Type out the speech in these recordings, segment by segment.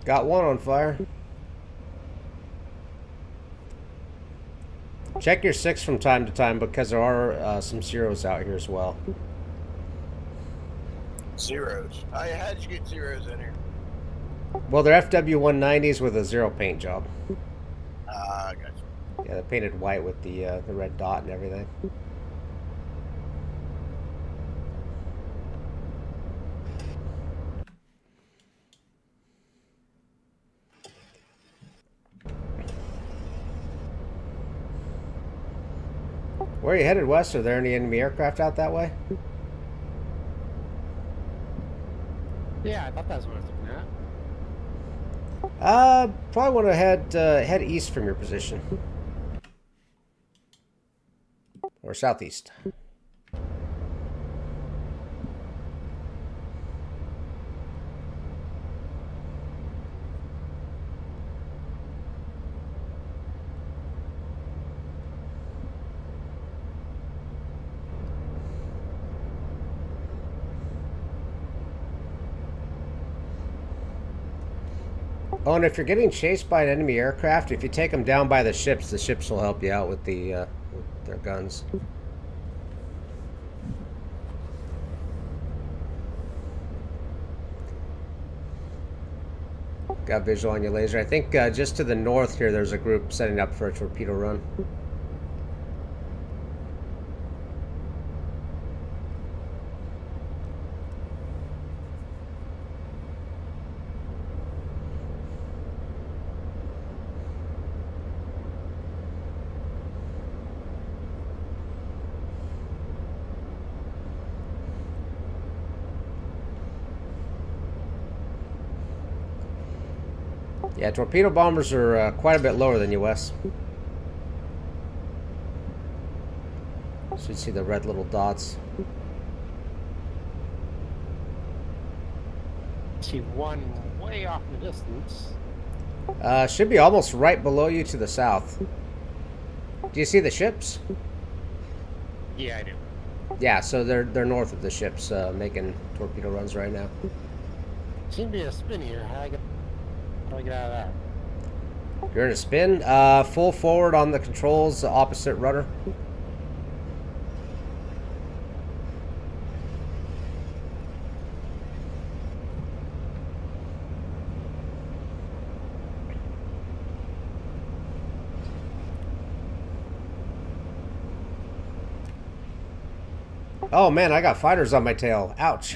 Got one on fire. Check your 6 from time to time because there are some zeros out here as well. Zeros? How did you get zeros in here? Well, they're FW190s with a 0 paint job. I got you. Yeah, they're painted white with the red dot and everything. Where are you headed west? Are there any enemy aircraft out that way? Yeah, I thought that's what I was looking at. Probably want to head east from your position. Or southeast. Oh, and if you're getting chased by an enemy aircraft, if you take them down by the ships will help you out with with their guns. Got visual on your laser. I think just to the north here, there's a group setting up for a torpedo run. Yeah, torpedo bombers are quite a bit lower than US. Should see the red little dots. See one way off in the distance. Should be almost right below you to the south. Do you see the ships? Yeah, I do. Yeah, so they're north of the ships, making torpedo runs right now. Seems to be a spin here. How do I get out of that? You're in a spin. Full forward on the controls, opposite rudder. Oh man, I got fighters on my tail. Ouch.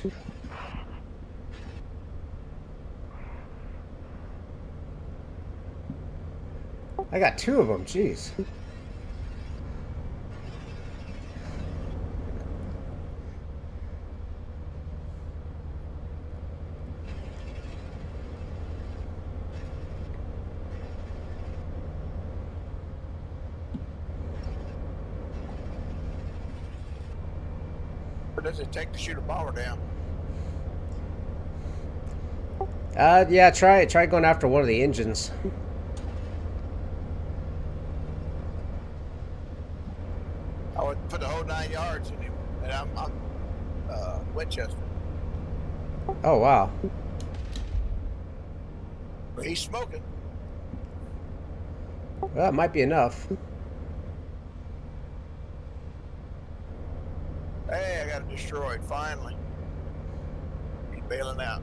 I got 2 of them, jeez. What does it take to shoot a bomber down? Yeah, try going after one of the engines. I would put the whole 9 yards in him, and I'm Winchester. Oh wow. But he's smoking. Well, that might be enough. Hey, I got it destroyed, finally. He's bailing out.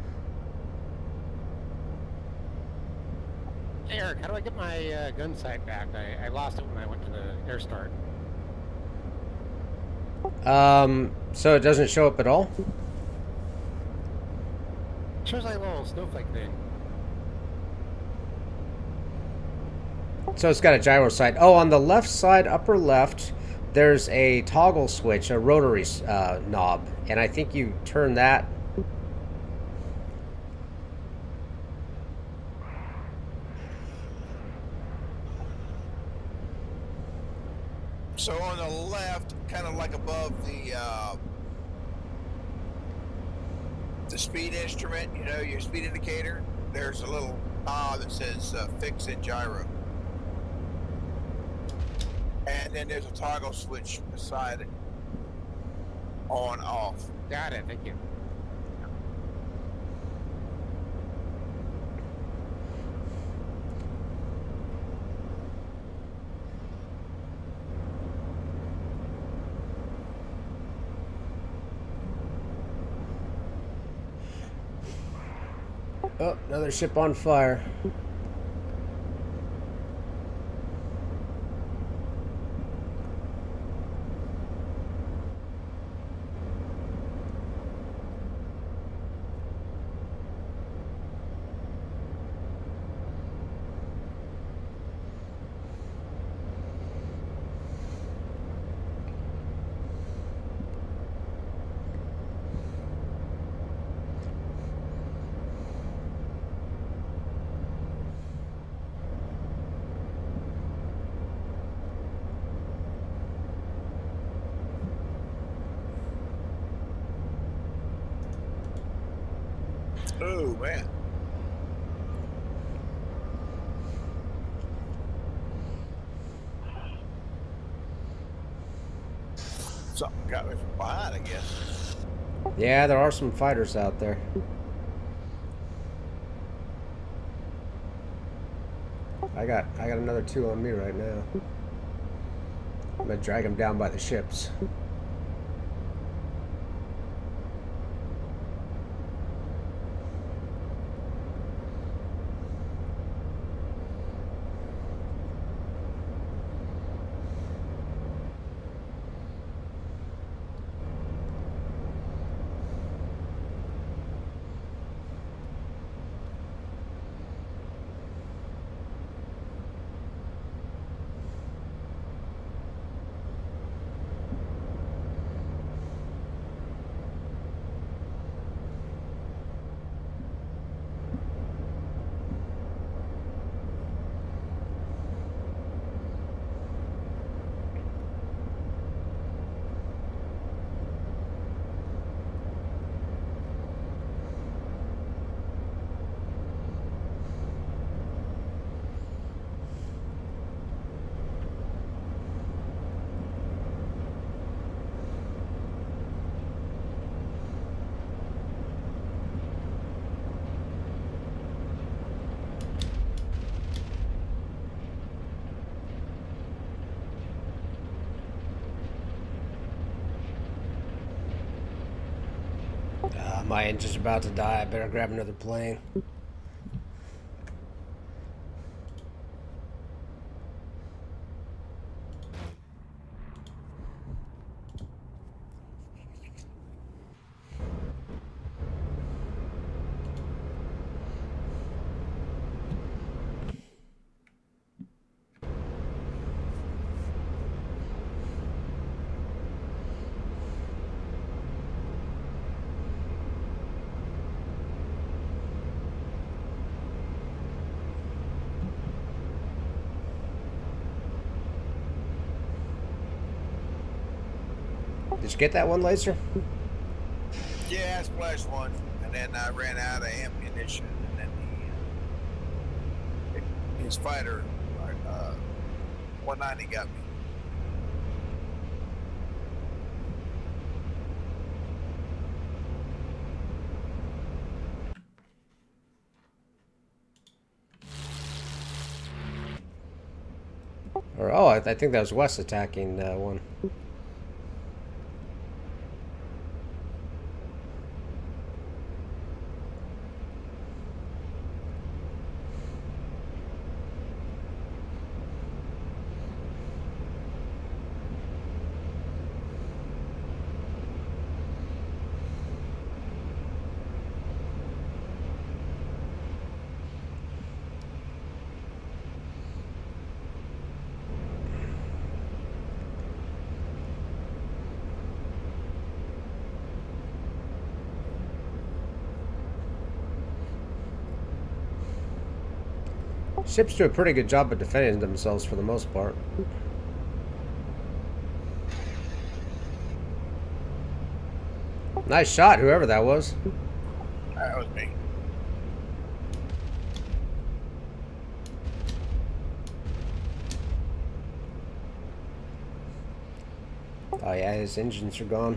Hey, Eric, how do I get my gun sight back? I lost it when I went to the air start. So it doesn't show up at all? It shows like a little snowflake thing. So it's got a gyro sight. Oh, on the left side, upper left, there's a toggle switch, a rotary knob, and I think you turn that. So on the left, kind of like above the speed instrument, you know, your speed indicator, there's a little knob that says fix and gyro. And then there's a toggle switch beside it. On, off. Got it, thank you. Oh, another ship on fire. Oh, man. Something got me from behind, I guess. Yeah, there are some fighters out there. I got another 2 on me right now. I'm gonna drag them down by the ships. My engine's about to die. I better grab another plane. Did you get that one laser? Yeah, I splashed one, and then I ran out of ammunition, and then his fighter, 190, got me. Or oh, I think that was Wes attacking one. Ships do a pretty good job of defending themselves for the most part. Nice shot, whoever that was. That was me. Oh yeah, his engines are gone.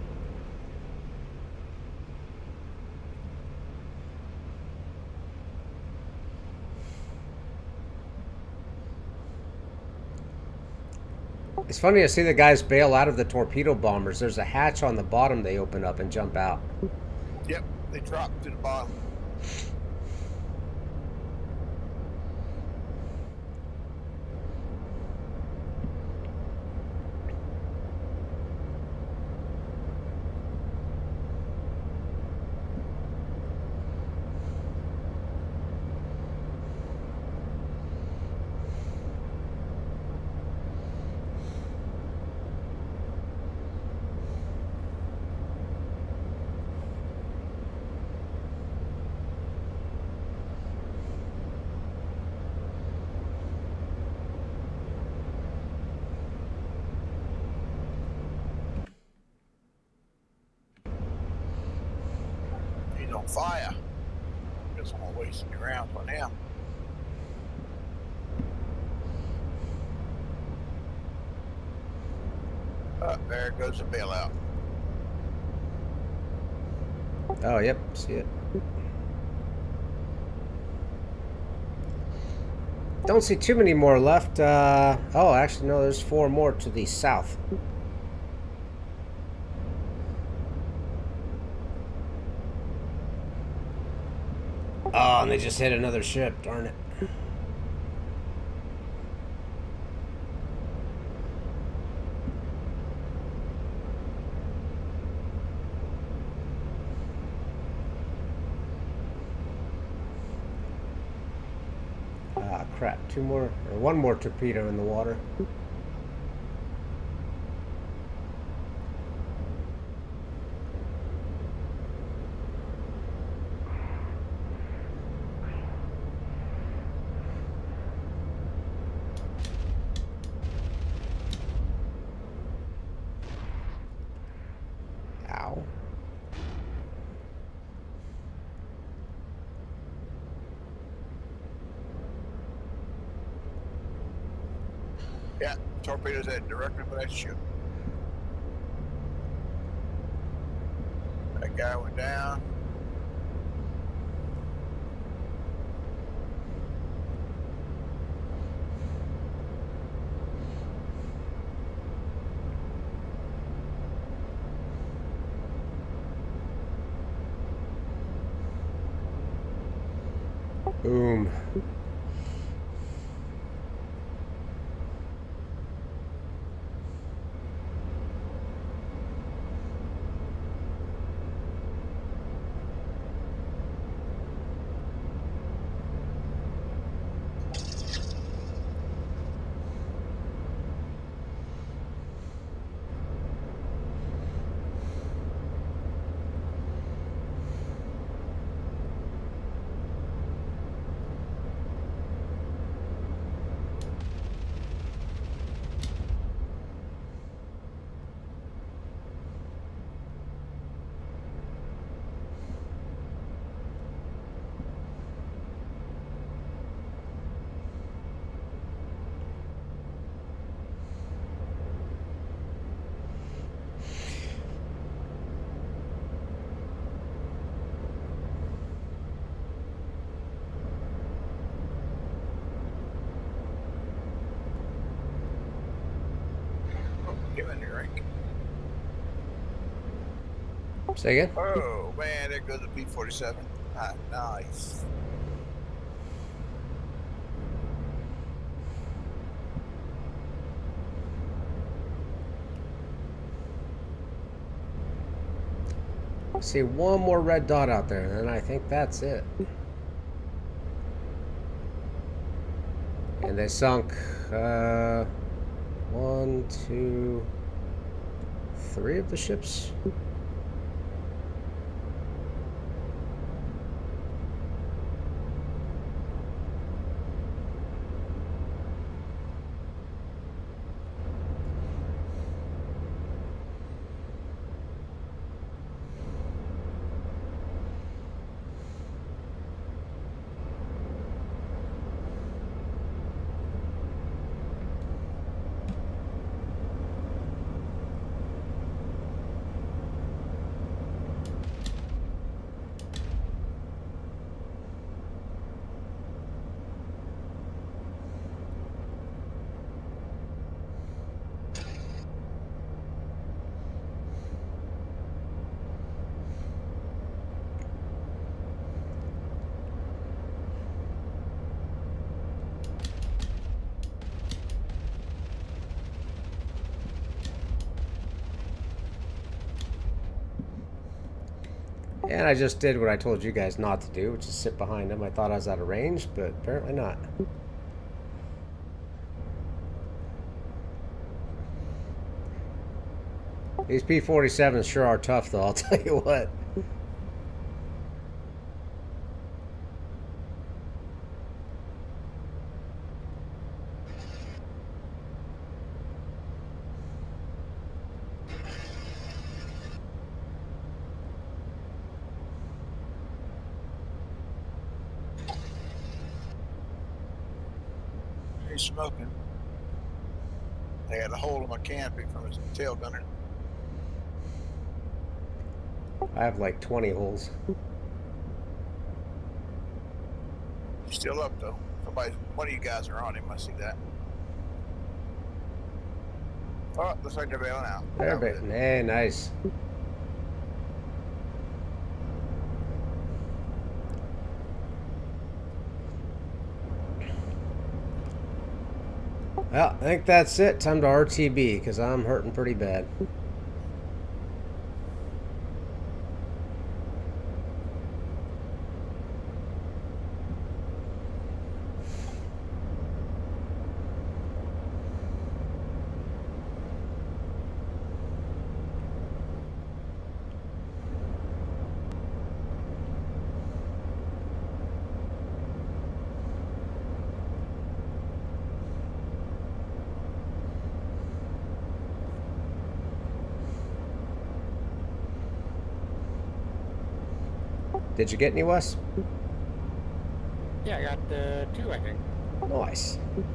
It's funny to see the guys bail out of the torpedo bombers. There's a hatch on the bottom they open up and jump out. Yep, they dropped to the bottom. on fire. Guess I'm gonna waste your rounds on him. There goes the bailout. Oh, yep, see it. Don't see too many more left. Oh, actually, no, there's 4 more to the south. Oh, and they just hit another ship, darn it. Ah, crap. 2 more, or 1 more torpedo in the water. Ow. Yeah, torpedoes heading directly for that ship. That guy went down. Boom. Give me a drink. Say again? Oh man, there goes the P-47. Ah, nice. See 1 more red dot out there, and I think that's it. And they sunk 1, 2, 3 of the ships. And I just did what I told you guys not to do, which is sit behind them. I thought I was out of range, but apparently not. These P-47s sure are tough, though, I'll tell you what. he's smoking. They had a hole in my canopy from his tail gunner. I have like 20 holes. He's still up though. One of you guys are on him. I see that. Oh, looks like they're bailing out. There, hey, nice. Well, I think that's it. Time to RTB, because I'm hurting pretty bad. Did you get any, Wes? Yeah, I got 2, I think. Nice.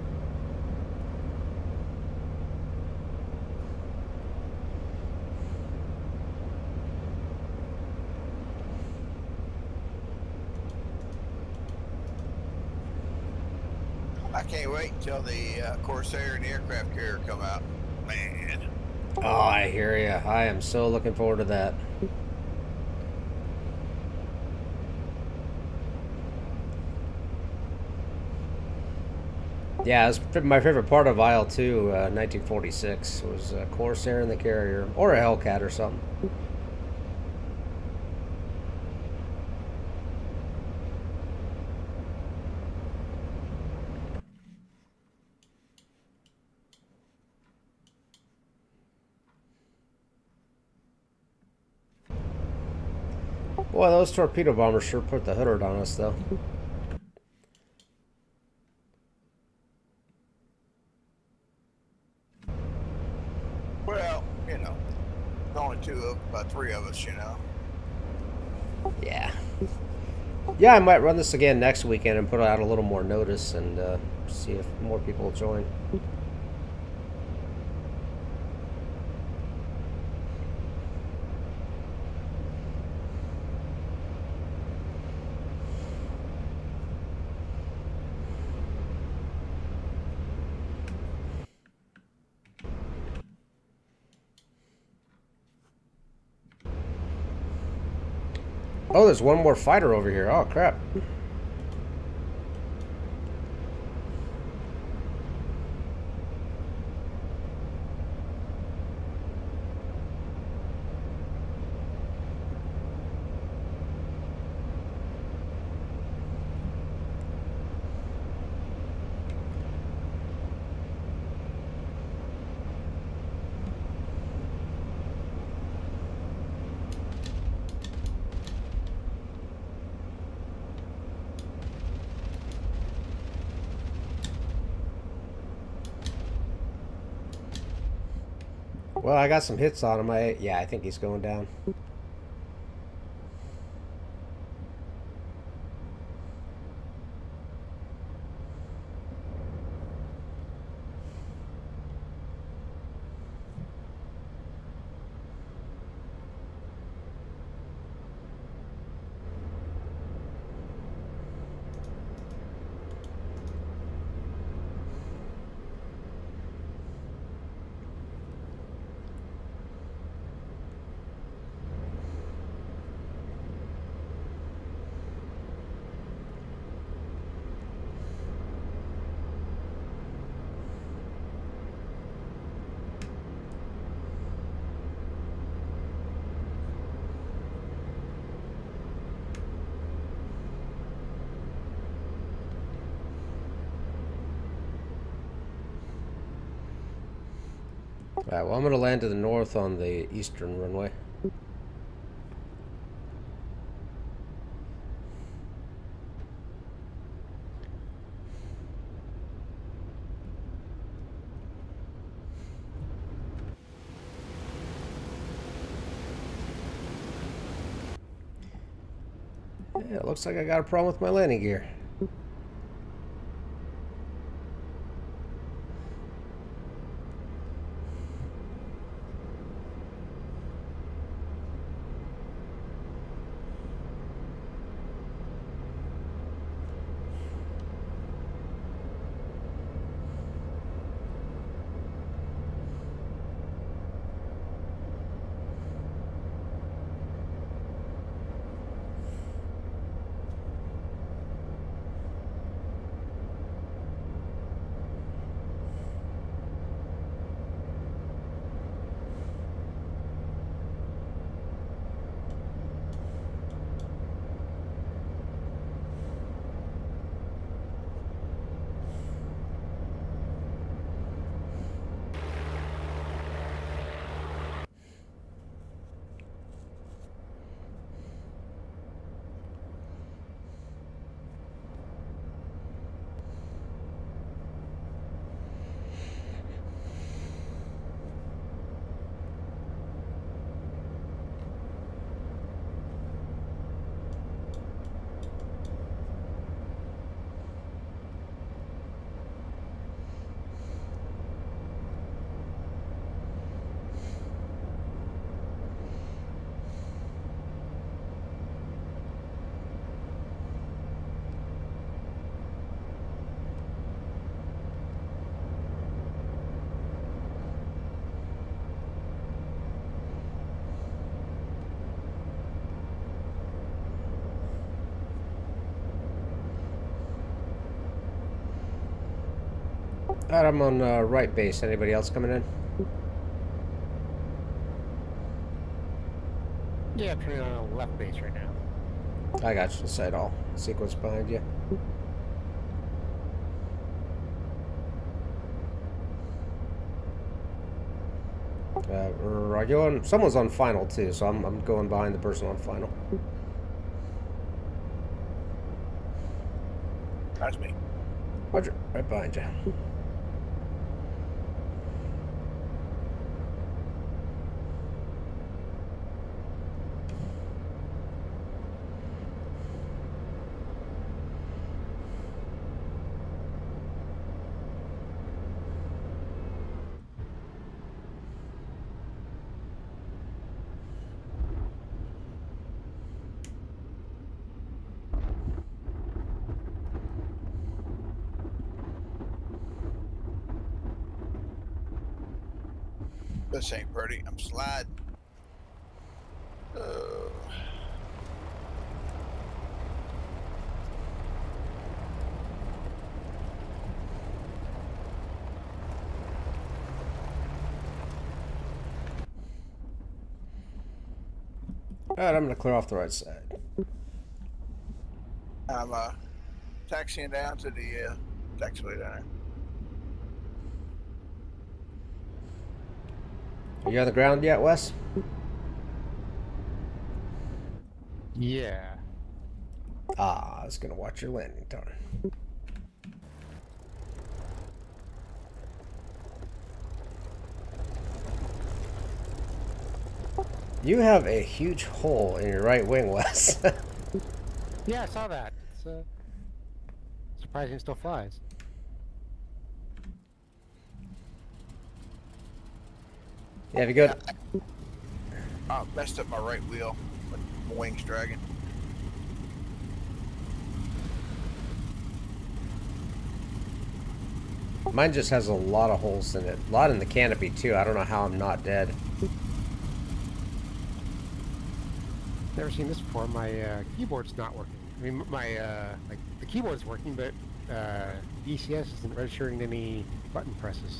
I can't wait until the Corsair and the aircraft carrier come out. Man. Oh, I hear ya. I am so looking forward to that. Yeah, it's my favorite part of IL-2, 1946, was Corsair and the Carrier, or a Hellcat or something. Boy, those torpedo bombers sure put the hood on us, though. Well, you know, only about 3 of us, you know. Yeah. Yeah, I might run this again next weekend and put out a little more notice and see if more people will join. Oh, there's one more fighter over here. Oh, crap. Well, I got some hits on him. Yeah, I think he's going down. Alright, well, I'm going to land to the north on the eastern runway. Yeah, it looks like I got a problem with my landing gear. Alright, I'm on right base. Anybody else coming in? Yeah, I'm turning on a left base right now. I got you. Sight all. Sequence behind you. Are you on? Someone's on final too, so I'm going behind the person on final. That's me. Roger, right behind you. This ain't pretty. I'm sliding. Alright, I'm gonna clear off the right side. I'm taxiing down to the taxiway down there. Are you on the ground yet, Wes? Yeah. Ah, I was gonna watch your landing, darn. You have a huge hole in your right wing, Wes. Yeah, I saw that. It's surprising it still flies. Yeah, have you good? I messed up my right wheel. My wings dragging. Mine just has a lot of holes in it. A lot in the canopy, too. I don't know how I'm not dead. Never seen this before. My keyboard's not working. I mean, my like the keyboard's working, but DCS isn't registering any button presses.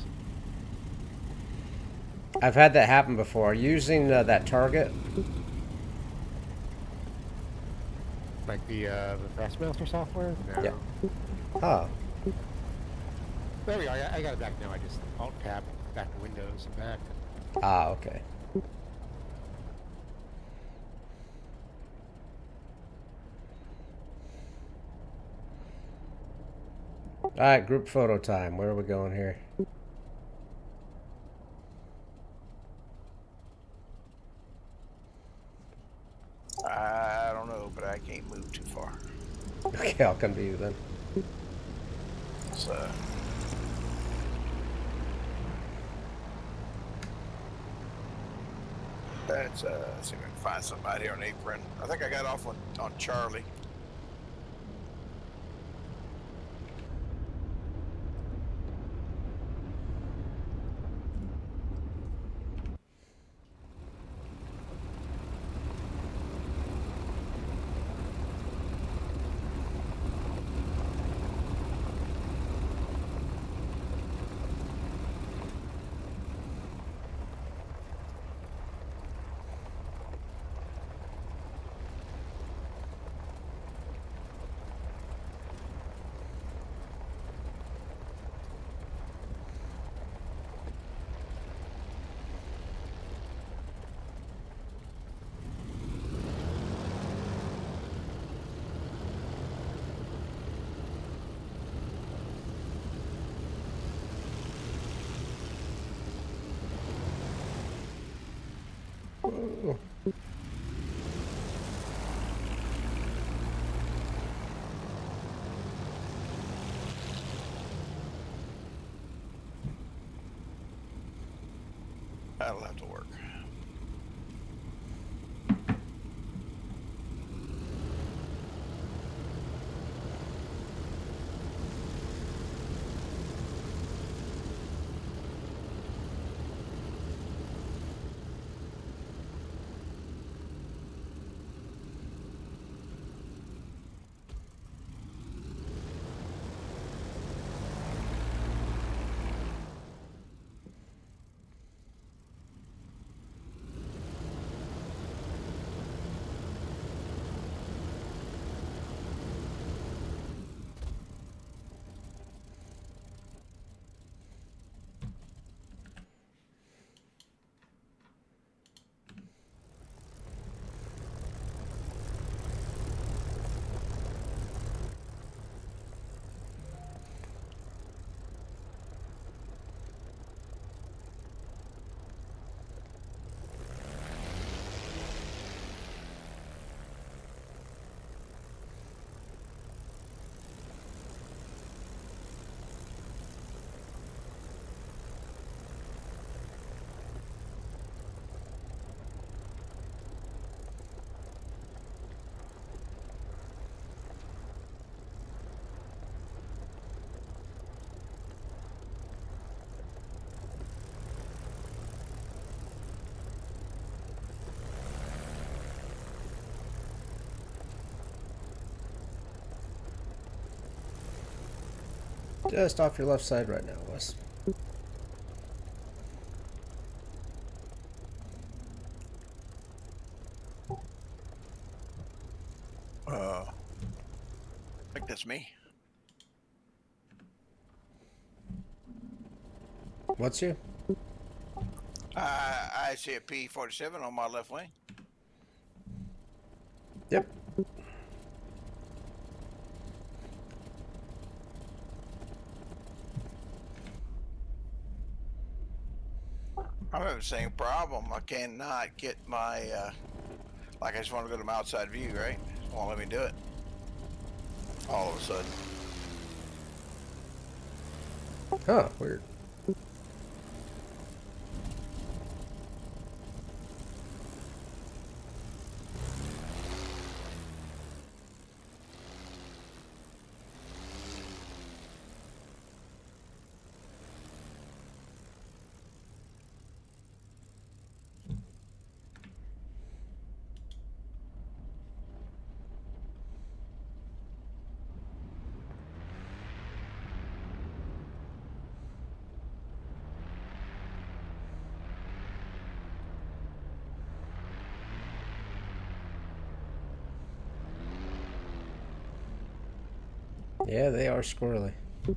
I've had that happen before. Using that target. Like the Fastmaster software? No. Yeah. Huh. There we go. I got it back now. I just Alt-Tab back to Windows and back. Ah, okay. Alright, group photo time. Where are we going here? I don't know, but I can't move too far. Okay, I'll come to you then. So. Let's see if I can find somebody on apron. I think I got off on Charlie. Ooh. That'll have to work. Just off your left side right now, Wes. I think that's me. What's you? I see a P-47 on my left wing. Yep. I'm having the same problem. I cannot get my, like I just want to go to my outside view, right? It won't let me do it. All of a sudden. Huh, weird. Yeah, they are squirrely.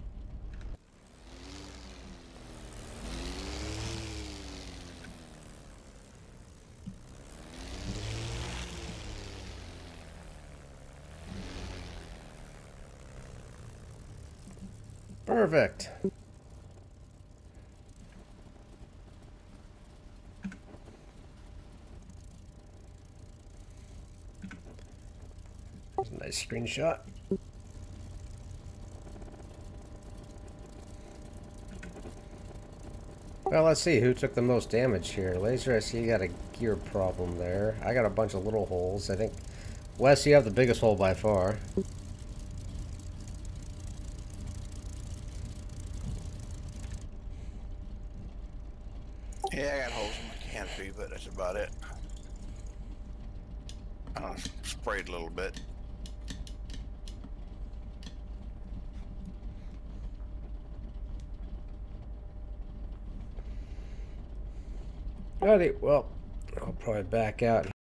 Perfect. That's a nice screenshot. Well, let's see who took the most damage here. Laser, I see you got a gear problem there. I got a bunch of little holes. I think, Wes, you have the biggest hole by far. Yeah, I got holes in my canopy, but that's about it. I sprayed a little bit. Alrighty, well, I'll probably back out